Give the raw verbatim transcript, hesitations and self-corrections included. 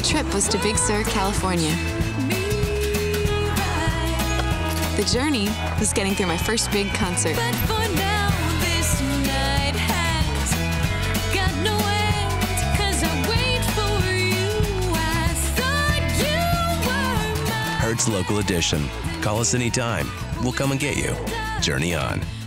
trip was to Big Sur, California. The journey was getting through my first big concert. But for now, this night has got no end, 'cause I wait for you. I thought you were mine. Hertz Local Edition. Call us anytime. We'll come and get you. Journey on.